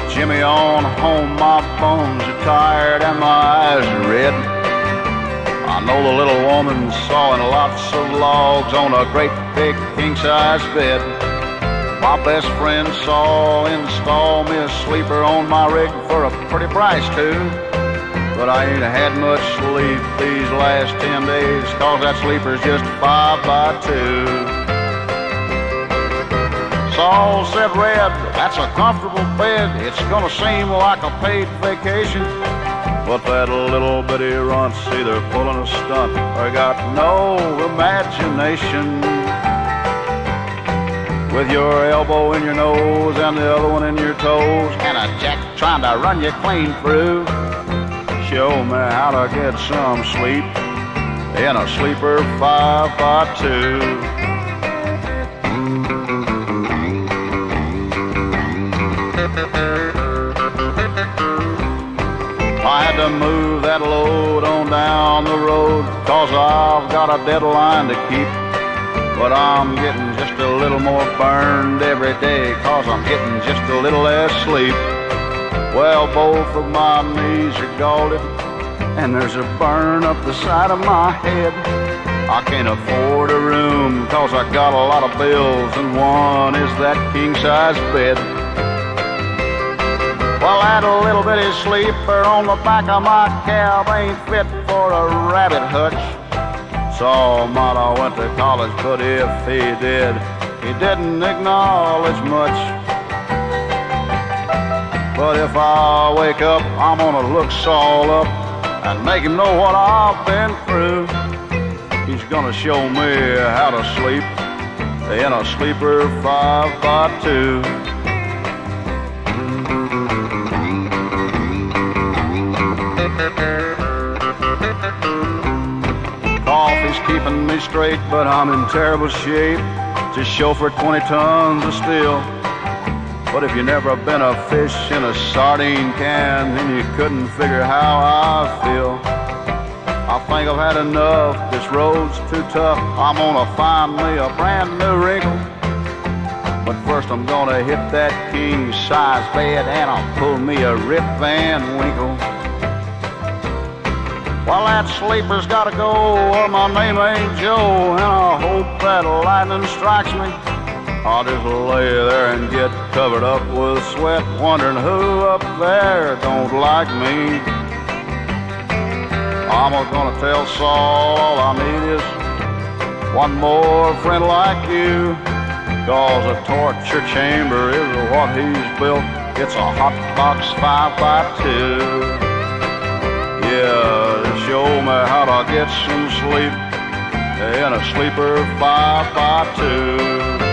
Jimmy on home, my bones are tired and my eyes are red. I know the little woman sawing lots of logs on a great big king-size bed. My best friend saw install me a sleeper on my rig for a pretty price too. But I ain't had much sleep these last 10 days, 'cause that sleeper's just 5 by 2. Saul said, Red, that's a comfortable bed. It's gonna seem like a paid vacation. But that little bitty runt's either pulling a stunt or got no imagination. With your elbow in your nose and the other one in your toes, and a jack trying to run you clean through. Show me how to get some sleep in a sleeper 5 by 2. I had to move that load on down the road, 'cause I've got a deadline to keep. But I'm getting just a little more burned every day, 'cause I'm getting just a little less sleep. Well, both of my knees are galled, and there's a burn up the side of my head. I can't afford a room, 'cause I got a lot of bills, and one is that king-size bed. Well, that little bitty sleeper on the back of my cab ain't fit for a rabbit hutch. Saul might have went to college, but if he did, he didn't acknowledge much. But if I wake up, I'm gonna look Saul up and make him know what I've been through. He's gonna show me how to sleep in a sleeper 5 by 2. Coffee's keeping me straight, but I'm in terrible shape to chauffeur 20 tons of steel. But if you never been a fish in a sardine can, then you couldn't figure how I feel. I think I've had enough, this road's too tough. I'm gonna find me a brand new wrinkle. But first I'm gonna hit that king-size bed and I'll pull me a Rip Van Winkle. Well, that sleeper's gotta go, or my name ain't Joe, and I hope that lightning strikes me. I'll just lay there and get covered up with sweat, wondering who up there don't like me. I'm gonna tell Saul all I need is one more friend like you, 'cause a torture chamber is what he's built. It's a hot box 5 by 2. Yeah, show me how to get some sleep in a sleeper 5 by 2.